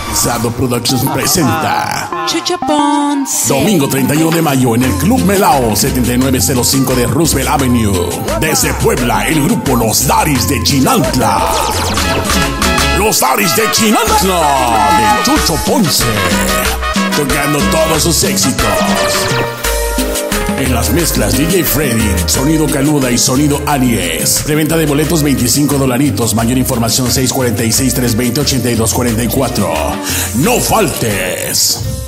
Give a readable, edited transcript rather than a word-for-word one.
Sado Productions presenta Chucho Ponce. domingo 31 de mayo en el Club Melao 7905 de Roosevelt Avenue. Desde Puebla, el grupo Los Daddies de Chinantla. Los Daddies de Chinantla de Chucho Ponce, tocando todos sus éxitos. En las mezclas DJ Freddy, sonido Caluda y sonido Aries. Preventa de boletos $25. Mayor información 646-320-8244. No faltes.